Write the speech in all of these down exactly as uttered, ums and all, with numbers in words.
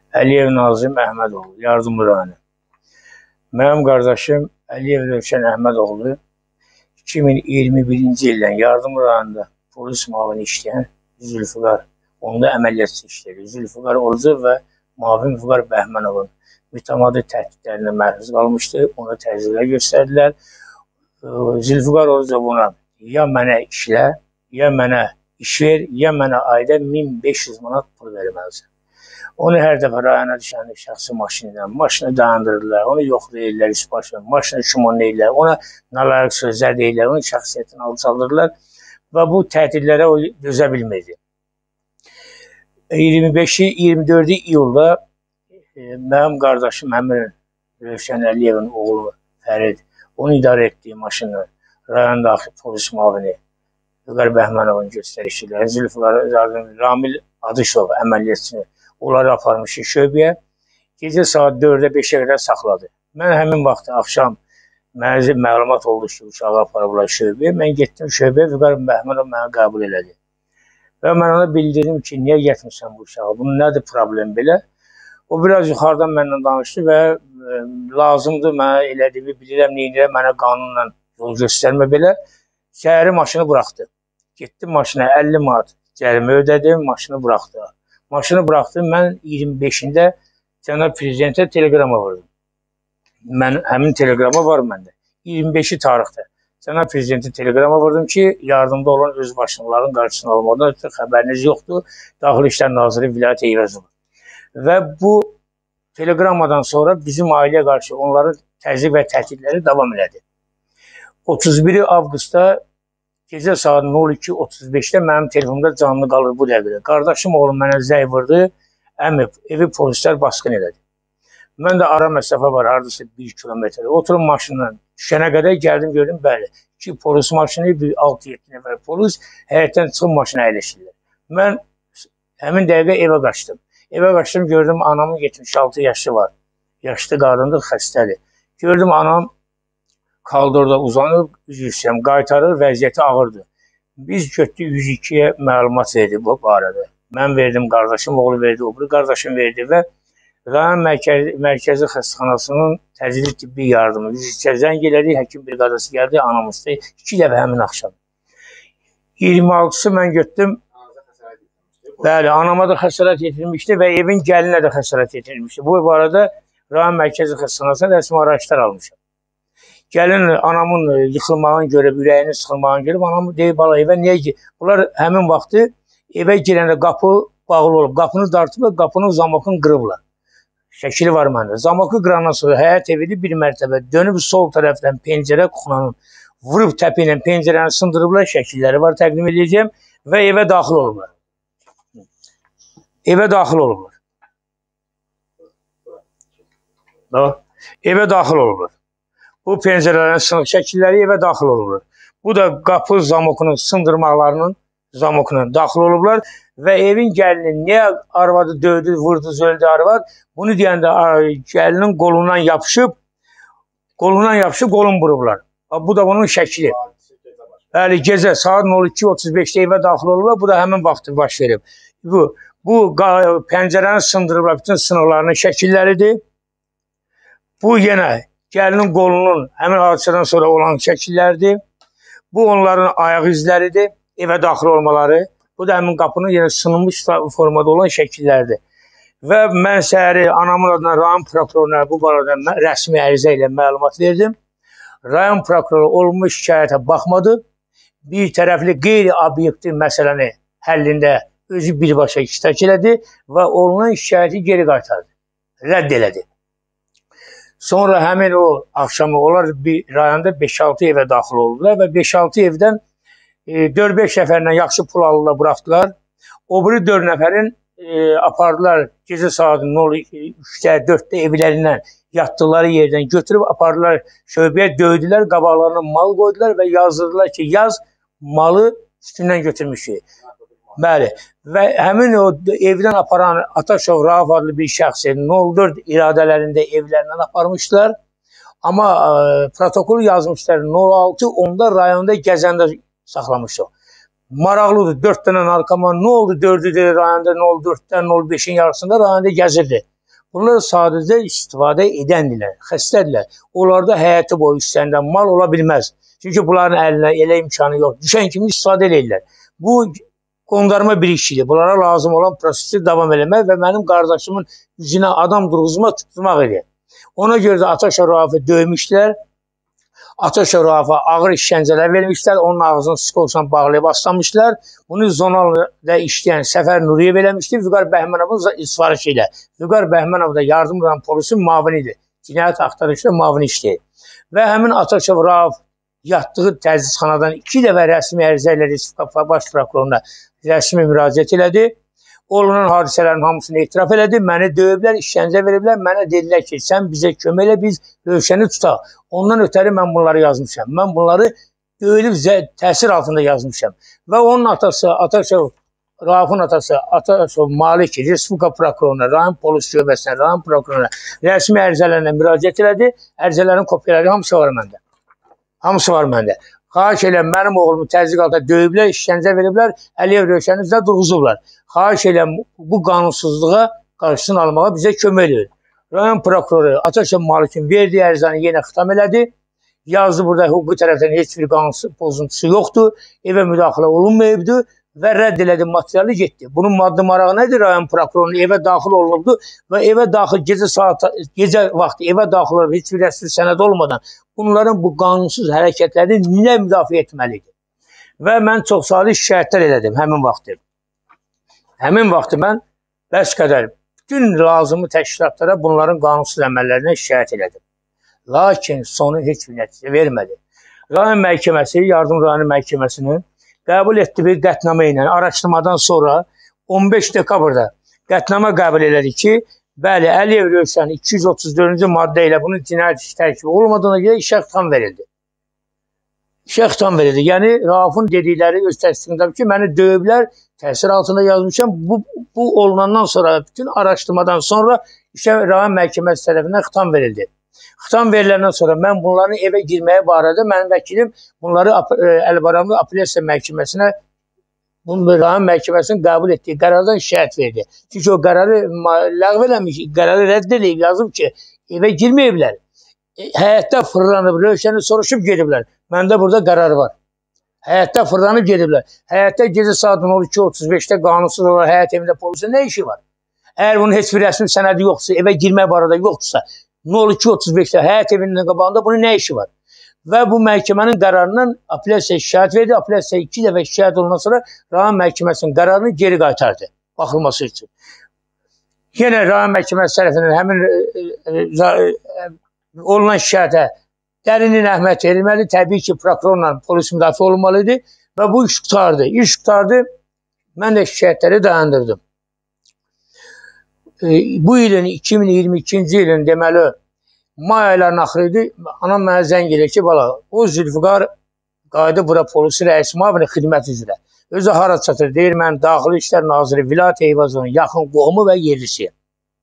Əliyev Nazim Əhmədoğlu, yardımlı rayonu. Mənim qardaşım Əliyev Rövşən Əhmədoğlu iki min iyirmi birinci ildən yardımlı rayonunda polis müavini işləyən Zülfüqar, onda əməliyyatçı işləyir. Zülfüqar Orucov və Mavin Füqar Bəhmənovun mütəmadi təhdidlərinə məruz qalmışdı. Ona təzyiqlər göstərdilər. Zülfüqar Orucov ona ya mənə işlə, ya mənə iş ver, ya mənə ayda min beş yüz manat pul verməlisən. Onu hər dəfə rayona düşəndə şəxsi maşınla, maşını dayandırırlar, onu yoxlayırlar, üst başına, maşını şumonlayırlar, ona nalayıq sözlər deyirlər, onun şəxsiyyətini alçaldırırlar və bu təhdidlərə o dözə bilmirdi. iyirmi beşi iyirmi dördü iyulda e, mənim qardaşım həmin Rövşən Əliyevin oğlu Fərid, onu idarə etdiyi maşını rayon daxil polis müavini Füqar Bəhmənovun göstərişiyle Zülfüqar Ramil Adışov əməliyyatçını onları aparmışı şöbəyə. Gecə saat dördə beşə qədər saxladı. Mən həmin vaxtı axşam mənə məlumat oldu ki, uşağı aparıblar şöbəyə. Mən getdim şöbəyə, Füqar Bəhmənov məni qəbul elədi. Və mən ona bildirdim ki, niyə getmirsən bu uşağı? Bunun nədir problem belə? O biraz yuxarıdan mənimlə danışdı və e, lazımdır mənə elədiyimi bilirəm, neyinirəm, mənə qanunla yol göstərmə belə. Səhəri maşını buraxdı. Getdim maşına əlli manat cərimə ödədim, maşını buraxdı. Maşını buraxdım, mən iyirmi beşində cənab prezidentə teleqrama vurdum. Mən, həmin teleqrama var məndə. iyirmi beşi tarixdə cənab prezidentə teleqrama vurdum ki, yardımda olan özbaşınaların qarşısını almadan ötürü xəbəriniz yoxdur. Daxili İşlər Naziri Vilayət Eyvəzov. Və bu teleqramadan sonra bizim ailəyə qarşı onların təzyiq və təhdidləri davam elədi. otuz biri avqustda gecə saat nol iki otuz beşdə mənim telefonumda canlı qalır bu dəqiqədə. Qardaşım oğlum mənə zəng vurdu, əmi evi polislər basqın elədi. Mən də ara məsafə var, hardasa bir kilometrə. Oturum maşından düşənə qədər gəldim, gördüm, bəli. İki polis maşını, bir altı yeddi nəfər polis həyətdən çıxıb maşına əyləşirlər. Mən həmin dəqiqə evə qaçdım. Evə qaçdım, gördüm anamın yetmiş altı yaşı var. Yaşlı qadındır, xəstədir. Gördüm anam kaldırda uzanıb, üzr istəyirəm, qaytarır, vəziyyəti ağırdır. Biz götdük yüz ikiyə məlumat verdi bu barədə. Mən verdim, qardaşım oğlu verdi, o biri qardaşım verdi və rayon mərkəzi, mərkəzi xəstəxanasının təcili tibbi yardımı yüz ikiyə zəng elədi, həkim briqadası gəldi, anamızda iki dəfə həmin axşam. iyirmi altısı mən götdüm. Bəli, anama da xəsarət yetirilmişdi və evin gəlinə də xəsarət yetirilmişdi. Bu barədə rayon mərkəzi xəstəxanasına rəsmi araçlar almışam. Gəlin anamın yıxılmağını görüb, ürəyinin sıxılmağını görüb, anamı deyib, bala evə niyə ki? Bunlar həmin vaxtı evə girəndə qapı bağlı olub, qapını dartıb və qapının zamokunu qırıblar. Şəkili var məndə. Zamoku qırandan sonra həyət evidir bir mərtəbə. Dönüb sol tərəfdən pəncərə kuxlanın, vurub təpi ilə pəncərəni sındırıblar, şəkilləri var, təqdim edəcəm və evə daxil olublar. Evə daxil olublar. Evə daxil olublar. Bu pəncərələrin sınıq şəkilləri evə daxil olublar. Bu da qapı zamokunun sındırmaqlarının zamokuna daxil olublar və evin gəlini niyə arvadı dövdü, vurdu, zöldü arvad? Bunu deyəndə gəlinin qolundan yapışıb, qolundan yapışıb qolun vurublar. Bu da bunun şəkili. Bəli, gecə saat nol iki otuz beşdə evə daxil olublar. Bu da həmin vaxtı baş verib. Bu, bu pəncərəni sındırıblar, bütün sınıqlarının şəkilləridir. Bu yenə gəlinin qolunun həmin hadisədən sonra olan şəkillərdir. Bu onların ayaq izləridir, evə daxil olmaları. Bu da həmin qapının yenə sınılmış formada olan şəkillərdir. Və mən səhəri anamın adına rayon prokuroruna bu barədə rəsmi ərizə ilə məlumat verdim. Rayon prokuroru olmuş şikayətə baxmadı. Bir tərəfli qeyri-obyektiv məsələni həllində özü birbaşa iştirak elədi və olunan şikayəti geri qaytardı, rədd elədi. Sonra həmin o axşamı onlar bir rayonda beş altı evə daxil oldular və beş altı evdən e, dörd beş nəfərlə yaxşı pul alırlar, buraxdılar. O biri dörd nəfərin e, apardılar gecə saat nol üçdə, dörddə evlərindən yatdıqları yerdən götürüb apardılar şöbəyə, döydülər, qabaqlarına mal qoydular və yazdırdılar ki, yaz malı üstündən götürmüşük. Bəli, və həmin o evdən aparan Ataşov Rauf adlı bir şəxsi nol dörd iradələrində evlərindən aparmışlar. Amma e, protokolu yazmışlar nol altı onda rayonda gəzəndə saxlamışlar. Maraqlıdır, dörd dənə narkoman nə oldu dördü dedi rayonda nol dörddən nol beşin yarısında rayonda gəzirdi. Bunlar sadəcə istifadə edəndirlər, xəstədirlər. Onlarda həyatı boyu istənilən mal ola bilməz. Çünki bunların əlinə elə imkanı yox. Düşən kimi istifadə edirlər. Bu qondarma bir işdir. Bunlara lazım olan prosesi davam eləmək və mənim qardaşımın üzünə adam durğuzma tutmaq idi. Ona görə də Ataşov Raufı döymüşlər. Ataşov Rauf'a ağır işgəncələr vermişlər. Onun ağzını skolsan bağlayıb aslamışlar. Bunu zonalda işləyən Səfər Nuriyev eləmişdi. Vüqar Bəhmənovun sifarişi ilə. Vüqar Bəhmənov da yardım edən polisin mavinidir. Cinayət axtarışda mavini işləyir. Və həmin Ataşov Rauf yatdığı təcridxanadan iki dəfə rəsmi ərizə ilə Respublika Baş Prokuroruna rəsmi müraciət elədi. Olunan hadisələrin hamısını etiraf elədi. Məni döyüblər, işgəncə veriblər. Mənə dedilər ki, sən bizə kömək elə, biz Rövşəni tutaq. Ondan ötəri mən bunları yazmışam. Mən bunları döyülüb təsir altında yazmışam. Və onun atası, Ataşov Rauf'un atası, Ataşov Malik, Respublika Prokuroruna, rayon polis şöbəsinə, rayon prokuroruna rəsmi ərizələrlə müraciət elədi. Ərizələrin kopyaları hamısı var məndə. Hamısı var məndə. Xahiş eləm, mənim oğlumu təzyiqata döyüblər, işgəncə veriblər, Əliyev Rövşəni bizə durğuzublar. Xahiş eləm, bu qanunsuzluğa qarşısını almağa bizə kömək edir. Rayon prokuroru Ataşov Malikin verdiyi ərizəni yenə xitam elədi. Yazdı, burada hüquqi tərəfdən heç bir qanunsuz pozuntusu yoxdur, evə müdaxilə olunmayıbdır və rədd elədi, materialı getdi. Bunun maddi marağı nədir? Rayon prokurorunun evə daxil olunubdur və evə daxil gecə saat, gecə vaxtı evə daxil olub heç bir rəsmi sənəd olmadan bunların bu qanunsuz hərəkətləri niyə müdafiə etməlidir? Və mən çox saylı şikayətlər elədim həmin vaxtı. Həmin vaxtı mən bəs qədər bütün lazımı təşkilatlara bunların qanunsuz əməllərinə şikayət elədim. Lakin sonu heç bir nəticə vermədi. Rayon məhkəməsi, Yardım Rayon məhkəməsinin qəbul etdiyi bir qətnamə ilə araşdırmadan sonra on beş dekabrda qətnamə qəbul elədi ki, bəli, Əliyev Rövşəni iki yüz otuz dördüncü maddə ilə bunun cinayət işi tərkibi olmadığına görə işə xitam verildi. İşə xitam verildi. Yəni, Rauf'un dedikləri öz təsdiqindadır ki, məni döyüblər, təsir altında yazmışam. Bu, bu olunandan sonra, bütün araşdırmadan sonra işə rayon məhkəməsi tərəfindən xitam verildi. Xitam veriləndən sonra mən bunların evə girməyə barədə mənim vəkilim bunları Əlibaramlı Apellyasiya məhkəməsinə, bunu rayon məhkəməsinin qəbul etdiyi qərardan şikayət verdi. Çünki o qərarı ləğv eləmiş, qərarı rədd edib, yazıb ki, evə girməyiblər. Həyətdə fırlanıb, Rövşəni soruşub gediblər. Məndə burada qərar var. Həyətdə fırlanıb gediblər. Həyətdə gecə saat on iki otuz beşdə qanunsuz olaraq həyət evində polisin nə işi var? Əgər bunun heç bir rəsmi sənədi yoxdursa, evə girmək barədə yoxdursa, on iki otuz beşdə həyət evinin qabağında bunun nə işi var? Və bu məhkəmənin qərarından apellyasiya şikayət verdi. Apellyasiya iki dəfə şikayət olundan sonra rayon məhkəməsinin qərarını geri qaytardı baxılması üçün. Yenə rayon məhkəməsi tərəfindən həmin olunan şikayətə dərinin əhəmiyyət verilməli. Təbii ki, prokurorla polis müdafiə olunmalıdır və bu iş qutardı. İş qutardı, mən də şikayətləri dayandırdım. Bu ilin iki min iyirmi ikinci ilin deməli may aylarının axırı idi. Anam mənə zəng edir ki, bala, o Zülfüqar qayıdı bura polisi rəisi müavini xidmət üzrə. Özü hara çatır, deyir, mən Daxili İşlər Naziri Vilayət Eyvazovun yaxın qohumu və yerlisiyəm.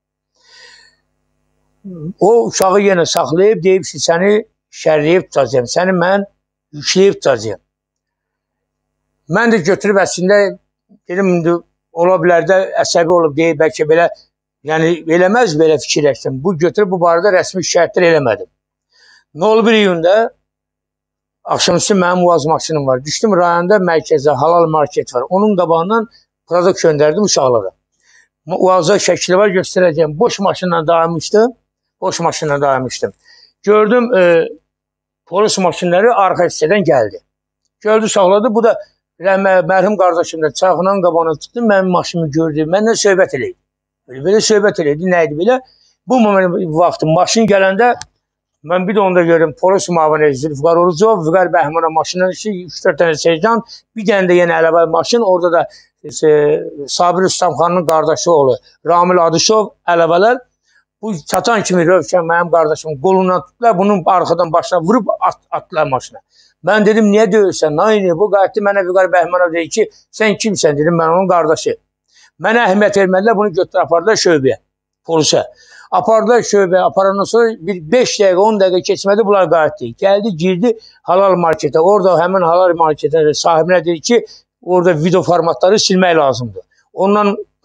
O uşağı yenə saxlayıb, deyib ki, səni şərləyib tutacağım, səni mən yükləyib tutacağım. Mən də götürüb əslində, dedim, ola bilər də əsəbi olub, deyib, bəlkə belə, yəni eləməz belə fikirləşdim. Bu götürüb bu barədə rəsmi şikayətlər eləmədim. on bir iyunda axşamüstü mənim Uaz maşınım var. Düşdüm rayonda mərkəzə, halal market var. Onun qabağından produkt göndərdim uşaqlara. Uazda şəkili var, göstərəcəyim. Boş maşınla dayanmışdım. Boş maşınla dayanmışdım. Gördüm, e, polis maşınları arxa hissədən gəldi. Gördü, saxladı. Bu da mərhum qardaşım da çarxının qabağına çıxdı. Mənim maşınımı gördü. Mənlə söhbət eləydi. Böyle, böyle söhbət eləydi. Nə idi belə? Bu vaxtı maşın gələndə mən bir də onda gördüm. Polis müavini Zülfüqar Orucov, Vüqar Bəhmənov maşından üç dörd dənə seyircan, bir dənə də yenə Ələbay maşın. Orada da e, Sabir Üstamxanın qardaşı oğlu Ramil Adışov, Ələbələr. Bu çatan kimi Rövşən mənim qardaşımın qolundan tutdular. Bunun arxadan başına vurub at, atdılar maşına. Mən dedim, niyə döyürsən? Nayini, bu qayıtdı mənə Vüqar Bəhmənov dedi ki, sən kimsən? Dedim, mən onun qardaşı. Mənə əhəmiyyət vermədilər, bunu götür apardılar şöbəyə, polisə. Apardılar şöbəyə, aparandan sonra bir beş dəqiqə, on dəqiqə keçmədi, bunlar qayıtdı. Gəldi, girdi halal marketə. Orada həmin halal marketin sahibinə dedi ki, orada video formatları silmək lazımdır. Ondan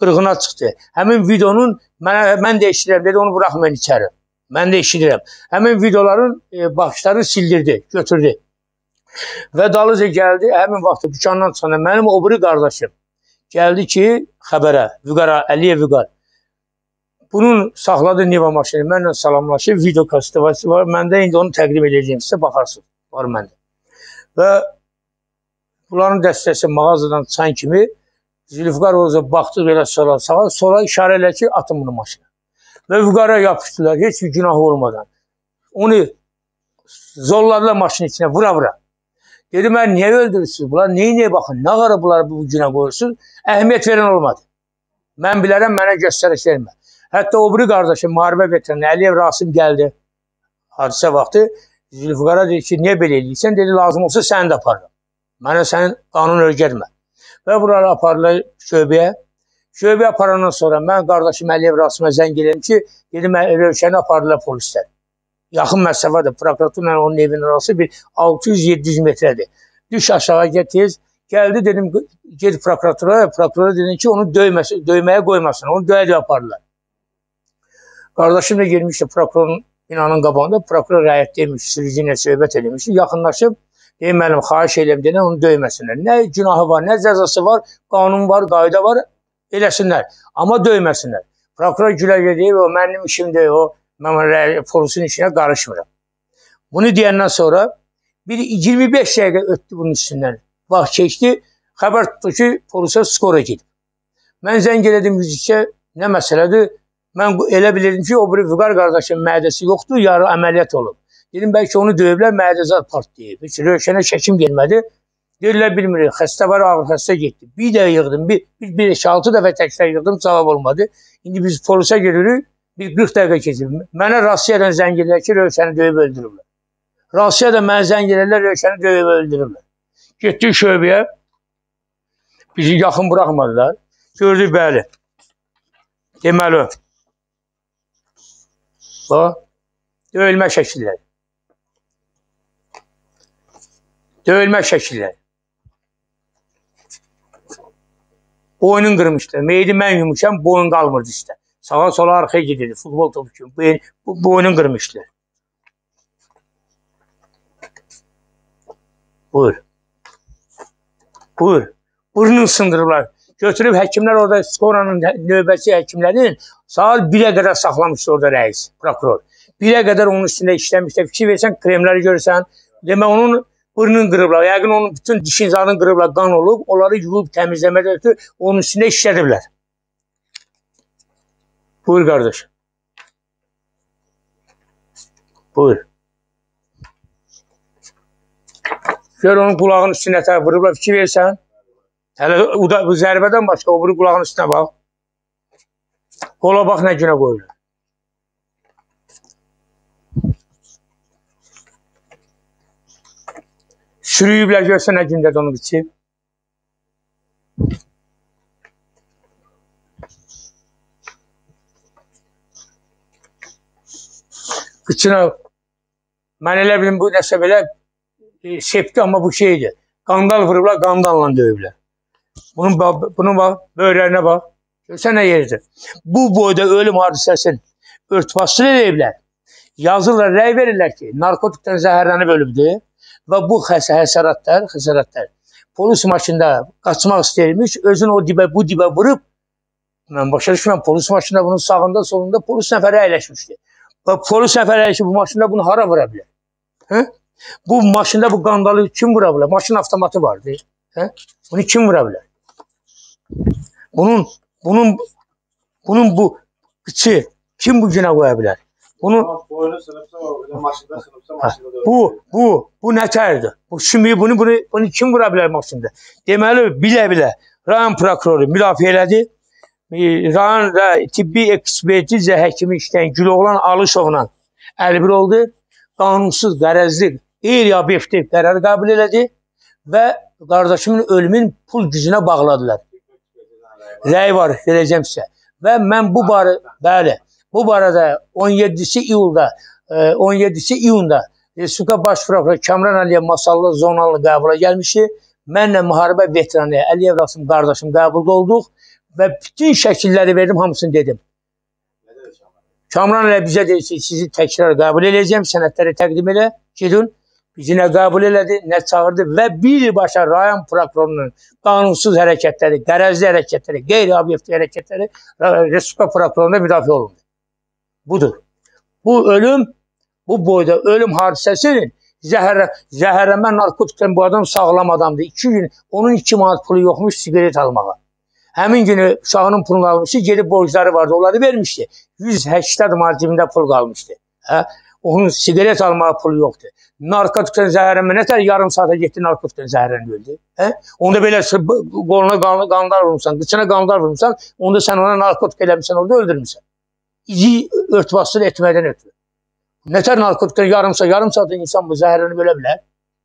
qırğına çıxdı. Həmin videonun mən, mən də eşidirəm, dedi onu buraxmayın içəri. Mən də eşidirəm. Həmin videoların e, baxışları sildirdi, götürdü. Və dalıca gəldi, həmin vaxtda dükandan çıxanda mənim o biri qardaşım gəldi ki, xəbərə, Vüqara, Əliyev Vüqar. Bunun saxladı Niva maşını, mənlə salamlaşıb, video kastivası var. Məndə indi onu təqdim edəcəyim, sizə baxarsınız, var məndə. Və bunların dəstəsi mağazadan çıxan kimi Zülfüqar Oğuz'a baxdı belə sola sağa, sola işarə elə ki, atın bunu maşına. Və Vüqara yapışdılar, heç bir günahı olmadan. Onu zorladılar maşının içine, vura vura. Dedi, mən niyə öldürürsünüz bunlar, neyi neye baxın, nə qara bunları bu günə qoyursunuz, əhəmiyyət verən olmadı. Mən bilərəm, mənə göstəriş vermə. Hətta o biri qardaşım, müharibə veteranı Əliyev Rasim gəldi, hadisə vaxtı, Zülfüqara dedi ki, niyə belə eləyirsən, dedi, lazım olsa səni də aparırım. Mənə sənin qanun öyrətmə. Və buraları aparırlar şöbəyə. Şöbəyə aparandan sonra mən qardaşım Əliyev Rasimə zəng edirəm ki, dedim, Rövşəni apardılar polislər. Yaxın məsafədir, prokuraturla onun evinin arası bir altı yüz yeddi yüz metrədir. Düş aşağı get tez. Gəldi, dedim, ged prokuratura, prokuratura dedim ki, onu döyməsin, döyməyə qoymasın, onu döyə-döyə apardılar. Qardaşım da girmişdi prokurorun binanın qabağında, prokuror rəyətdəymiş, sürücü ilə söhbət edilmişdi, yaxınlaşıb, deyim, mənim xahiş edirəm, deyəm, onu döyməsinlər. Nə günahı var, nə cəzası var, qanun var, qayda var, eləsinlər, amma döyməsinlər. Prokuror gülə deyib, o mənim işimdir, o, mən polisin işinə qarışmıram. Bunu deyəndən sonra bir iyirmi beş dəqiqə ötdü bunun üstündən. Vaxt keçdi, xəbər tutdu ki, polisə skora gedib. Mən zəng elədim müzikə, nə məsələdir? Mən elə bilirdim ki, o bir Vüqar qardaşın mədəsi yoxdur, yarı əməliyyat olub. Dedim, bəlkə onu döyüblər, mədəzat partlayıb. Heç Rövşənə çəkim gelmədi. Deyirlər, bilmirik, xəstə var, ağır xəstə getdi. Bir də yığdım, bir, bir, bir, altı dəfə təkrar yığdım, cavab olmadı. İndi biz polisə gelirik, bir qırx dəqiqə keçib. Mənə Rusiyadan zəng edirlər ki, Rövşəni döyüb öldürürlər. Rusiyadan mənə zəng edirlər, Rövşəni döyüb öldürürlər. Getdik şöbəyə, bizi yaxın buraxmadılar. Gördük, bəli. Deməli, bax, döyülmə şəkilləri. Döyülmə şəkilləri. Boynun qırmışlar. Meydi mən yumuşam, boyun qalmırdı işte. Sağa sola arkaya gidirdi. Futbol topu kimi. Bu boynun qırmışlar. Buyur. Buyur. Burnunu sındırırlar. Götürüb həkimlər orada skoranın növbəti həkimlərin saat birə qədər saxlamışdı orada rəis, prokuror. Birə qədər onun üstündə işləmişdə. Fikir versən, kremləri görürsən. Demək onun burnunu qırıblar. Yəqin onun bütün dişin zadını qırıblar, qan olub. Onları yuyub təmizləmədə ötürü onun üstündə işlədiblər. Buyur qardaş. Buyur. Gör onun qulağının üstünə tər vurublar. Fikir versən. Hələ bu zərbədən başqa o biri qulağının üstünə bax. Qola bax nə günə qoyulur. Sürüyüblər görsə nə gündədir onu biçib. Qıçına mən elə bilim bu nəsə belə e, septi amma bu şeydir. Qandal vurublar, qandalla döyüblər. Bunun, bunun bax, böyrərinə bax. Görsən nə yeridir. Bu boyda ölüm hadisəsini örtbasını ediblər. Yazırlar, rəy verirlər ki, narkotikdən zəhərlənib ölübdür. Və bu həsəratlar, həsəratlar polis maşında qaçmaq istəyirmiş, özünü o dibə, bu dibə vurub, mən başa düşməm, polis maşında bunun sağında, solunda polis nəfəri əyləşmişdi. Və polis nəfəri əyləşib, bu maşında bunu hara vura bilər? Hə? Bu maşında bu qandalı kim vura bilər? Maşın avtomatı vardı. Hə? Bunu kim vura bilər? Bunun, bunun, bunun bu qıçı kim bu günə qoya bilər? Bunu, bu, bu, bu nətərdir? Bu şimdi bunu, bunu, bunu kim vura bilər maşında? Deməli, bilə-bilə rayon prokuroru müdafiə elədi. Rayon da tibbi ekspertizə həkimi işləyən Güloğlan Alışovla əlbir oldu. Qanunsuz, qərəzli, qeyri-obyektiv qərar qəbul elədi və qardaşımın ölümün pul gücünə bağladılar. Rəy var, verəcəm sizə. Və mən bu barə, bəli, bu barədə on yeddisi iyulda, on yeddisi iyunda Respublika Baş Prokuroru Kamran Əliyev Masallı zonallı qəbula gəlmişdi. Mənlə müharibə veteranı Əliyev Rasim qardaşım qəbulda olduq və bütün şəkilləri verdim, hamısını dedim. Kamran elə bizə deyir ki, sizi təkrar qəbul edəcəm, sənədləri təqdim elə, gedin. Bizi nə qəbul elədi, nə çağırdı və birbaşa rayon prokurorunun qanunsuz hərəkətləri, qərəzli hərəkətləri, qeyri-obyektiv hərəkətləri Respublika prokurorunda müdafiə olundu. Budur. Bu ölüm, bu boyda ölüm hadisəsinin zəhərə, zəhərləmə narkotikdən bu adam sağlam adamdır. İki gün, onun iki manat pulu yoxmuş sigaret almağa. Həmin günü uşağının pulunu almışdı, gedib borcları vardı, onları vermişdi. yüz səksən manat cibində pul qalmışdı. Hə? Onun sigaret almağa pulu yoxdur. Narkotikdən zəhərlənmə, nətər yarım saata getdi narkotikdən zəhərlənildi. Hə? Onda belə qoluna qandar vurmuşsan, qıçına qandar vurmuşsan, onda sən ona narkotik eləmişsən, orada öldürmüşsən. İzi örtbasdır etməkdən ötürü. Nətər narkotikdən yarım saat, yarım saat insan bu zəhərlənib ölə bilər.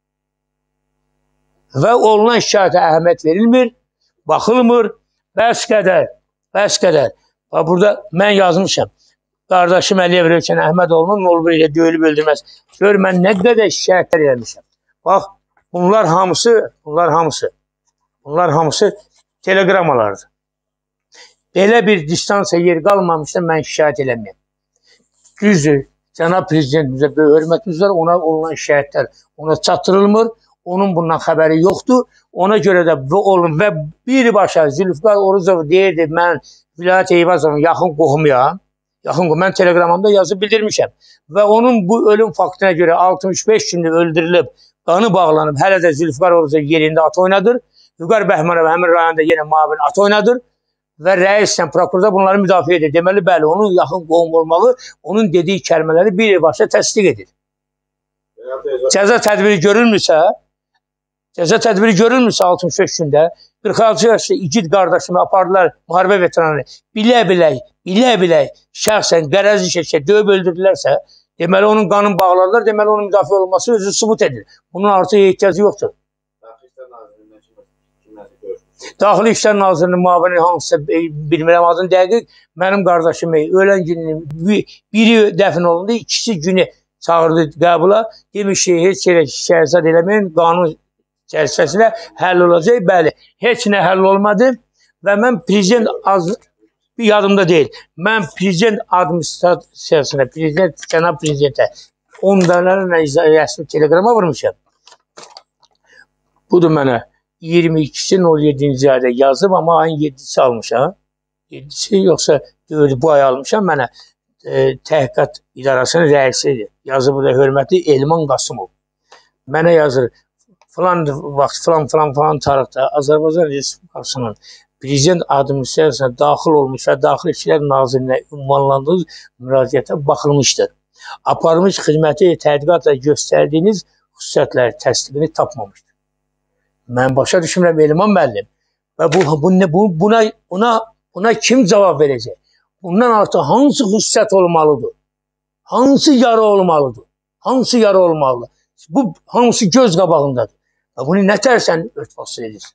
Və olunan şikayətə əhəmiyyət verilmir, baxılmır, bəs qədər, bəs qədər. Burada mən yazmışam. Qardaşım Əliyev Rövşən Əhmədoğlu'nun olub ilə döyülüb öldürməz. Gör, mən nə qədər şikayətlər eləmişəm. Bax, bunlar hamısı, bunlar hamısı, bunlar hamısı telegramalardır. Belə bir distansiya yer qalmamışda mən şikayət eləməyəm. Düzdür, cənab prezidentimizə böyük hörmətimiz var, ona olunan şikayətlər ona çatdırılmır, onun bundan xəbəri yoxdur. Ona görə də bu olun və birbaşa Zülfikar Orucov deyirdi, mən Vilayət Eyvazovun yaxın qohumuyam. Yaxın qohum, mən telegramımda yazıb bildirmişəm. Və onun bu ölüm faktına görə altmış beş gündə öldürülüb, qanı bağlanıb, hələ də Zülfikar Orucov yerində at oynadır. Vüqar Bəhmanov həmin rayonda yenə mavin at oynadır. Və rəislə prokurorda bunları müdafiə edir. Deməli, bəli, onun yaxın qohum olmağı, onun dediyi kəlmələri birbaşa təsdiq edir. Cəza tədbiri görülmürsə, cəza tədbiri görülmürsə altmış beş gündə, qırx altı yaşlı igid qardaşımı apardılar, müharibə veteranı, bilə-bilək, bilə-bilək, şəxsən, qərəzli şəkildə döyüb öldürdülərsə, deməli, onun qanını bağladılar, deməli, onun müdafiə olması özü sübut edir. Bunun artıq ehtiyacı yoxdur. Daxili İşlər Nazirinin müavini hansısa bilmirəm adını dəqiq, mənim qardaşım ölən günün biri dəfn olundu, ikisi günü çağırdı qəbula, demiş ki, heç yerə şəhəzad eləməyin, qanun çərçivəsilə həll olacaq. Bəli, heç nə həll olmadı və mən prezident az bir yadımda deyil. Mən prezident administrasiyasına, prezident, cənab prezidentə on dənə rəsmi telegrama vurmuşam. Budur mənə. iyirmi ikisi nol yeddinci ayda yazıb, amma ayın yeddisi almışam. yeddisi yoxsa bu ay almışam. Mənə e, təhqiqat idarəsinin rəisidir. Yazı burada hörmətli Elman Qasımov. Mənə yazır, filan vaxt, filan, filan, filan tarixdə Azərbaycan Respublikasının prezident administrasiyasına daxil olmuş və Daxili İşlər Nazirinə ünvanlandığı müraciətə baxılmışdır. Aparılmış xidməti tədqiqatla göstərdiyiniz xüsusiyyətləri təsdiqini tapmamışdır. Mən başa düşmürəm Elman müəllim. Və bu, bu, bu, buna, buna, buna kim cavab verəcək? Bundan artıq hansı xüsusiyyət olmalıdır? Hansı yara olmalıdır? Hansı yara olmalıdır? Bu hansı göz qabağındadır? Və bunu nə tərsən örtbasız edirsən?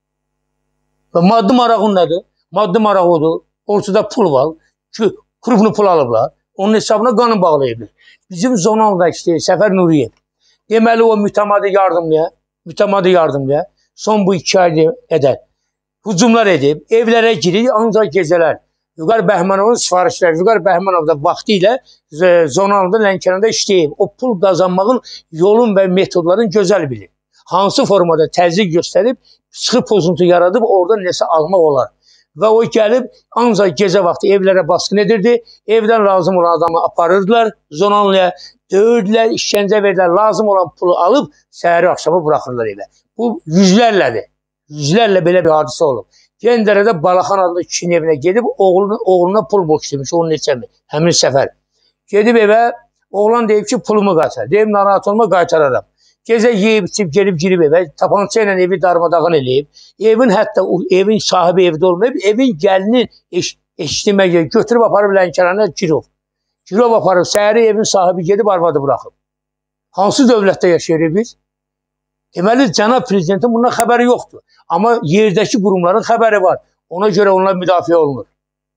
Və maddi marağın nədir? Maddi marağı odur. Ortada pul var. Krupnu pul alıblar. Onun hesabına qanı bağlayıblar. Bizim zonalda işləyir Səfər Nuriyev. Deməli o mütəmadi yardımlıya, mütəmadi yardımlıya son bu iki ay qədər hücumlar edib, evlərə girir, ancaq gecələr. Vüqar Bəhmanovun sifarişləri, Vüqar Bəhmanov da vaxtı ilə zonalda, Lənkəranda işləyib. O pul qazanmağın yolun və metodlarını gözəl bilir. Hansı formada təzyiq göstərib, sıxı pozuntu yaradıb, oradan nəsə almaq olar. Və o gəlib, ancaq gecə vaxtı evlərə baskın edirdi. Evdən lazım olan adamı aparırdılar zonanlıya, döyürdülər, işgəncə verdilər, lazım olan pulu alıb, səhəri axşamı buraxırlar evə. Bu yüzlərlədir. Yüzlərlə belə bir hadisə olub. Gəndərədə Balaxan adlı kişinin evinə gedib, oğluna, oğluna pul borc demiş, onun neçəmi, həmin səfər. Gedib evə, oğlan deyib ki, pulumu qaytar. Deyib, narahat olma, qaytararam. Gecə yeyib, içib, gelib, girib evə, tapança ilə evi darmadağın eləyib. Evin hətta, evin sahibi evdə olmayıb, evin gəlinin eş, eşitməyə götürüb aparıb Lənkərana girov. Girov aparıb, səhəri evin sahibi gedib, arvadı buraxıb. Hansı dövlətdə yaşayırıq biz? Deməli, cənab prezidentin bundan xəbəri yoxdur. Amma yerdəki qurumların xəbəri var. Ona görə onlar müdafiə olunur.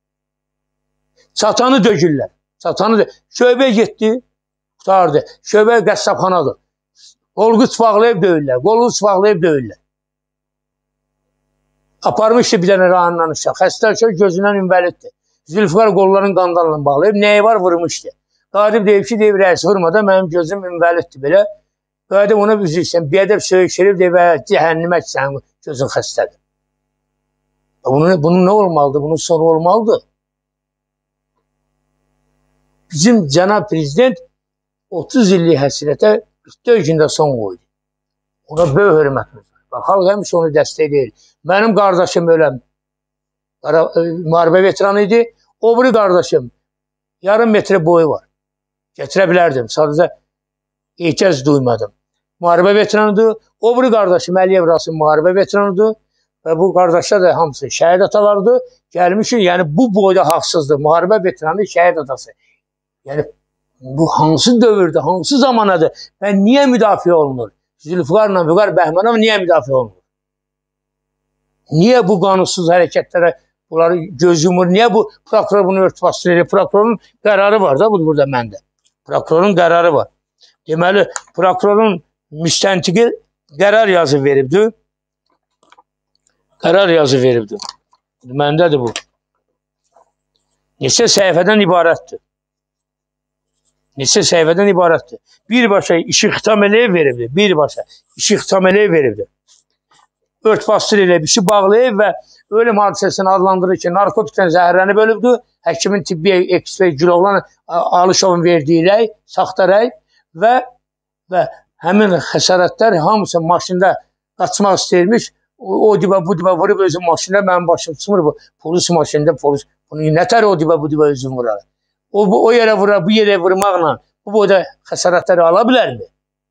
Çatanı dögürlər. Çatanı dögürlər. Şöbə getdi, qutardı. Şöbə qəssabxanadır. Qolğuç bağlayıb döyürlər. Qolğuç bağlayıb döyürlər. Aparmışdı bir dənə rayondan uşaq. Xəstə uşaq gözündən invaliddir. Zülfikar qolların qandalla bağlayıb. Nəyi var vurmuşdu. Qadib deyib ki, deyib rəis vurmadan mənim gözüm invaliddir belə. Qadib ona üzrsən, bir ədəb söyüşürüb deyib, cəhənnimə ki, sənin gözün xəstədir. Bunun, bunun nə olmalıdır? Bunun sonu olmalıdır. Bizim cənab prezident otuz illik həsrətə qırx dörd gündə son qoydu. Ona böyük hörmətimiz var. Bax, xalq həmişə onu dəstəkləyir. Mənim qardaşım öləm, müharibə veteranı idi. O biri qardaşım yarım metre boyu var. Gətirə bilərdim. Sadəcə ehtiyac duymadım. Müharibə veteranıdır. O biri qardaşım Əliyev Rasim müharibə veteranıdır. Və bu qardaşlar da hamısı şəhid atalardır. Gəlmişik, yəni bu boyda haqsızdır. Müharibə veteranı şəhid atası. Yəni bu hansı dövrdür, hansı zamanadır və niyə müdafiə olunur? Zülfikarla Vüqar Bəhmanov niyə müdafiə olunur? Niyə bu qanunsuz hərəkətlərə bunları göz yumur? Niyə bu prokuror bunu örtbasdır edir? Prokurorun qərarı var da burada məndə. Prokurorun qərarı var. Deməli, prokurorun müstəntiqi qərar yazı veribdir. Qərar yazı veribdir. Məndədir bu. Neçə səhifədən ibarətdir. Neçə səhifədən ibarətdir. Birbaşa işi xitam eləyib veribdir. Birbaşa işi xitam eləyib veribdir. Örtbasdır eləyib, işi bağlayıb və ölüm hadisəsini adlandırır ki, narkotikdən zəhərlənib ölübdür. Həkimin tibbi ekspert Güloğlan Alışovun verdiyi rəy, saxta rəy və, və həmin xəsarətlər hamısı maşında qaçmaq istəyirmiş. O, o dibə bu dibə vurub özün maşında mənim başım çıxmır bu. Polis maşında polis. Bunu nətər o dibə bu dibə özün vurar. O, o yerə vurar, bu yerə vurmaqla bu boyda xəsarətləri ala bilərmi?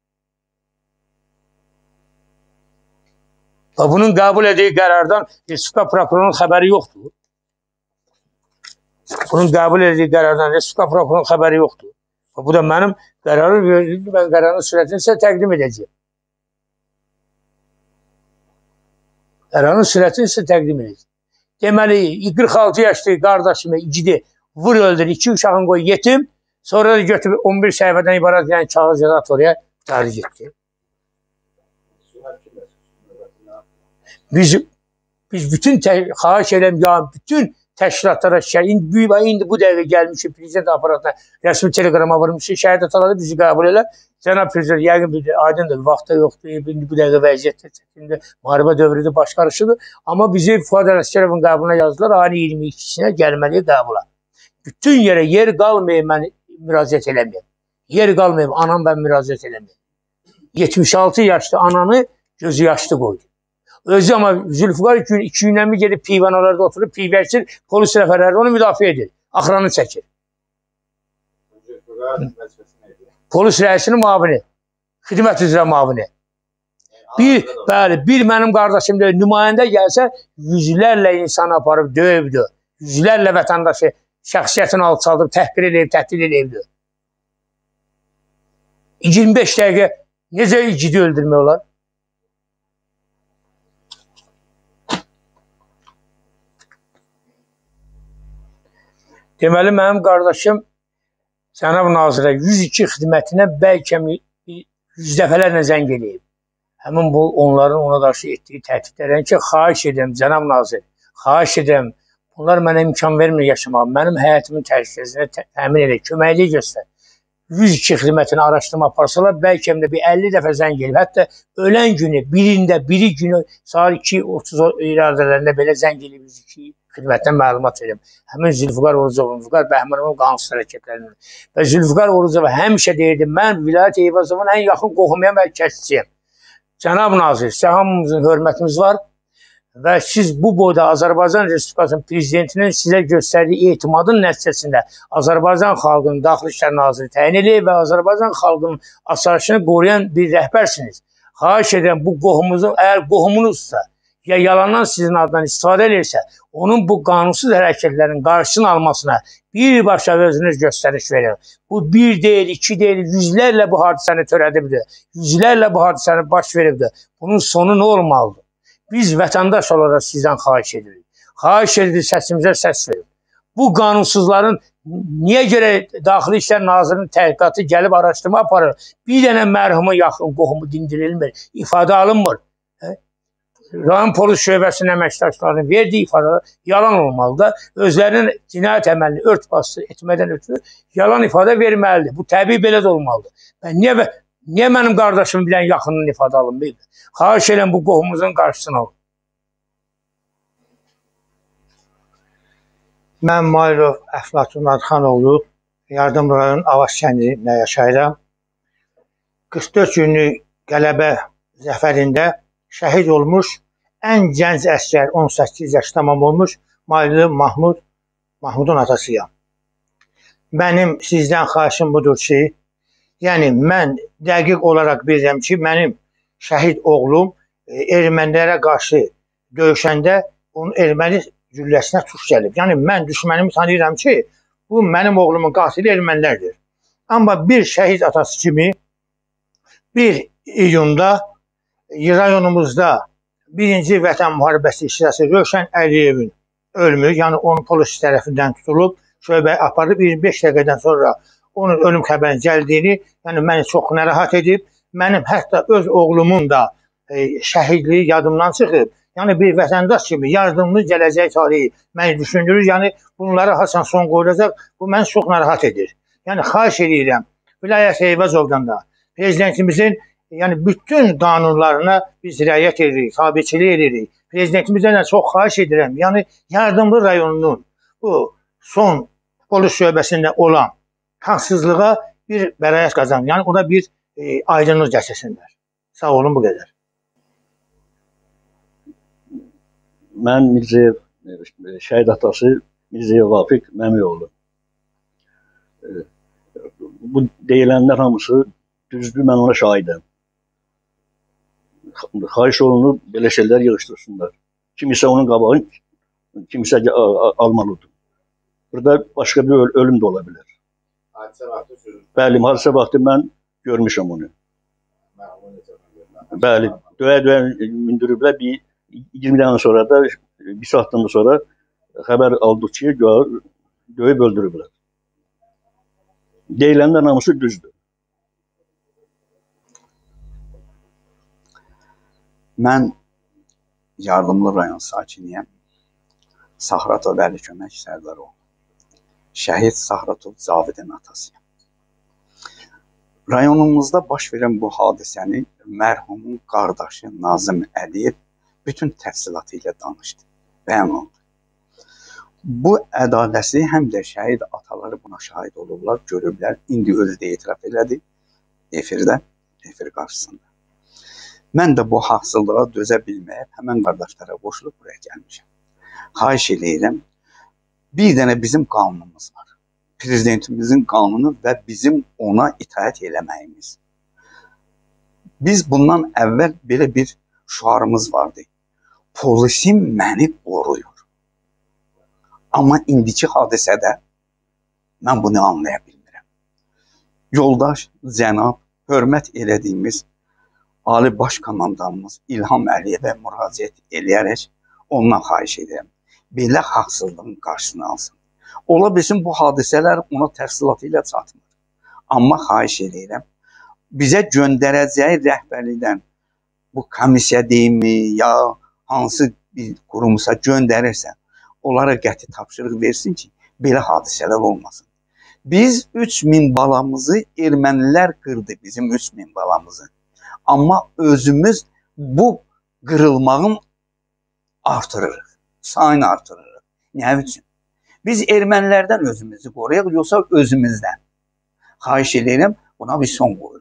Bunun qəbul etdiyi qərardan Respublika prokurorunun xəbəri yoxdur. Bunun qəbul etdiyi qərardan Respublika prokurorunun xəbəri yoxdur. Bu da mənim qərarım verildi, mən qərarın sürətini sizə təqdim edəcəyim. Qərarın sürətini sizə təqdim edəcəyim. Deməli, qırx altı yaşlı qardaşımı igidi vur öldür, iki uşağın qoy yetim, sonra da götürüb on bir səhifədən ibarət yəni kağız yazat oraya dərc etdi. Biz, biz bütün xahiş edirəm, ya bütün təşkilatlara şəhid, indi, indi bu dəqiqə gəlmişik, prezident aparatına rəsmi teleqrama vurmuşuz, şəhid ataları bizi qəbul elər. Cənab prezident, yəqin bir aydındır, vaxtda yoxdur, indi bu dəqiqə vəziyyətdə çəkində, müharibə dövrüdür, baş qarışıdır. Amma bizi Fuad Ələsgərovun qəbuluna yazdılar, ayın iyirmi ikisinə gəlməliyə qəbula. Bütün yerə yer qalmayıb, mən müraciət eləməyəm. Yer qalmayıb, anam mən müraciət eləməyəm. yetmiş altı yaşlı ananı gözü yaşlı qoydu. Özü ama Zülfikar iki, iki gündən bir gedib pivanalarda oturub, pivə içir, polis rəfərləri onu müdafiə edir, axranı çəkir. Polis rəisinin mavini, xidmət üzrə mavini. Bir, bəli, bir mənim qardaşım deyil, nümayəndə gəlsə, yüzlərlə insan aparıb, döyübdü. Yüzlərlə vətəndaşı şəxsiyyətini alçaldıb, təhqir edib, təhdid edibdi. iyirmi beş dəqiqə necə igidi öldürmək olar? Deməli, mənim qardaşım cənab nazirə yüz iki xidmətinə bəlkə yüz dəfələrlə zəng edib. Həmin bu, onların ona qarşı etdiyi təhdidlərdən ki, xahiş edirəm, cənab nazir, xahiş edirəm, bunlar mənə imkan vermir yaşamağa, mənim həyatımın təhlükəsizliyinə təmin edək, köməkliyi göstər. yüz iki xidmətini araşdırma aparsalar, bəlkə də bir əlli dəfə zəng edib. Hətta ölən günü, birində, biri günü saat iki otuz iradələrində belə zəng edib yüz iki xidmətdən məlumat verim. Həmin Zülfikar Orucovun, Vüqar Bəhmanovun qanunsuz hərəkətlərindən. Və Zülfikar Orucova həmişə deyirdim, mən Vilayət Eyvazovun ən yaxın qohumuyam və kəsçiyəm. Cənab nazir, sizə hamımızın hörmətimiz var və siz bu boyda Azərbaycan Respublikasının prezidentinin sizə göstərdiyi etimadın nəticəsində Azərbaycan xalqının Daxili İşlər Naziri təyin edib və Azərbaycan xalqının asayişini qoruyan bir rəhbərsiniz. Xahiş edirəm, bu qohumunuzun, əgər qohumunuzsa, ya yalandan sizin adından istifadə edirsə, onun bu qanunsuz hərəkətlərin qarşısını almasına birbaşa özünüz göstəriş verin. Bu bir deyil, iki deyil, yüzlərlə bu hadisəni törədibdir. Yüzlərlə bu hadisəni baş veribdir. Bunun sonu nə olmalıdır? Biz vətəndaş olaraq sizdən xahiş edirik. Xahiş edirik, səsimizə səs verin. Bu qanunsuzların niyə görə Daxili İşlər Nazirinin təhqiqatı gəlib araşdırma aparır? Bir dənə mərhumu yaxın qohumu dindirilmir, ifadə alınmır. rayon polis şöbəsinin əməkdaşlarının verdiyi ifadə yalan olmalıdır. Özlərinin cinayət əməlini örtbas etmədən ötürü yalan ifadə verməlidir. Bu təbii belə də olmalıdır. Ben niyə, niyə mənim qardaşım bilən yaxının ifadə alınmayıb? Xahiş edirəm bu qohumumuzun qarşısını alın. Mən Mayrov Əflatun Adxanoğlu, Yardım rayon Avaz kəndində yaşayıram. qırx dörd günlük qələbə zəfərində şəhid olmuş ən gənc əsgər, on səkkiz yaş tamam olmuş Mayrov Mahmud, Mahmudun atasıyam. Mənim sizdən xahişim budur ki, yəni mən dəqiq olaraq bilirəm ki, mənim şəhid oğlum ermənilərə qarşı döyüşəndə onun erməni gülləsinə tuş gəlib. Yəni mən düşmənimi tanıyıram ki, bu mənim oğlumun qatili ermənilərdir. Amma bir şəhid atası kimi bir iyunda rayonumuzda birinci Vətən Müharibəsi işçisi Rövşən Əliyevin ölümü, yəni onun polis tərəfindən tutulub, şöbəyə aparıb iyirmi beş dəqiqədən sonra onun ölüm xəbərini gəldiyini, yəni məni çox narahat edib. Mənim hətta öz oğlumun da e, şəhidliyi yadımdan çıxıb. Yəni bir vətəndaş kimi yardımlı gələcək tarihi məni düşündürür. Yəni bunlara haçan son qoyulacaq, bu məni çox narahat edir. Yəni xahiş edirəm Vilayət Eyvazovdan da prezidentimizin yəni bütün qanunlarına biz riayət edirik, tabiçilik edirik. Prezidentimizdən də çox xahiş edirəm. Yəni Yardımlı rayonunun bu son polis şöbəsində olan haqsızlığa bir bəraət qazanır. Yəni ona bir e, aydınlıq gətirsinlər. Sağ olun, bu qədər. Mən Mirzəyev, şəhid atası Mirzəyev Vafiq Məmioğlu. Bu deyilənlər hamısı düzdür, mən ona şahidəm. Xahiş olunur, belə şeylər yığışdırsınlar. Kimisə onun qabağını, kimisə almalıdır. Burada başqa bir öl ölüm də ola bilər. Hadisə vaxtı sürür. Bəli, hadisə vaxtı mən görmüşəm onu. Bəli, döyə-döyə mindiriblər. Bir iyirmi dəqiqədən sonra da, bir saatdan sonra xəbər aldıq ki, döyüb öldürüblər. Deyilənlər hamısı düzdür. Mən Yardımlı rayon sakiniyəm. Sahratov Vəli Kömək Sərdarov. Şəhid Sahratov Cavidin atasıyam. Rayonumuzda baş verən bu hadisəni mərhumun qardaşı Nazım Əliyev bütün təfsilatı ilə danışdı, bəyan oldu. Bu ədalətli həm də şəhid ataları buna şahid olublar, görüblər. İndi özü də etiraf elədi efirdə, efir qarşısında. Mən də bu haqsızlığa dözə bilməyib, həmən qardaşlara qoşulub buraya gəlmişəm. Xahiş eləyirəm, bir dənə bizim qanunumuz var. Prezidentimizin qanunu və bizim ona itaət eləməyimiz. Biz bundan əvvəl belə bir şuarımız vardı. Polisim məni qoruyur. Amma indiki hadisədə mən bunu anlaya bilmirəm. Yoldaş, cənab, hörmət elədiyimiz Ali Baş Komandanımız İlham Əliyevə müraciət eləyərək ondan xahiş edirəm. Belə haqsızlığın qarşısını alsın. Ola bilsin bu hadisələr ona təfsilatı ilə çatmır. Amma xahiş edirəm, bizə göndərəcəyi rəhbərlikdən bu komissiya deyimi ya hansı bir qurumsa göndərirsə, onlara qəti tapşırıq versin ki, belə hadisələr olmasın. Biz üç min balamızı ermənilər qırdı, bizim üç min balamızı. Amma özümüz bu qırılmağın artırırıq, sayını artırırıq. Nə üçün? Biz ermənilərdən özümüzü qoruyaq, yoxsa özümüzdən. Xahiş edirəm, buna bir son qoyun.